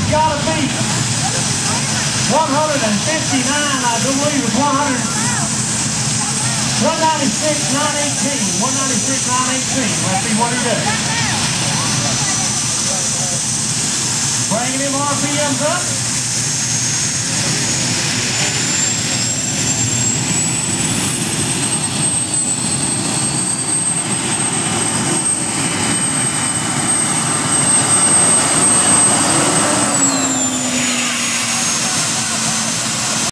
gotta be 159, I do believe it's 196,918. 196,918. Let's see what he does. Bringing him RPMs up.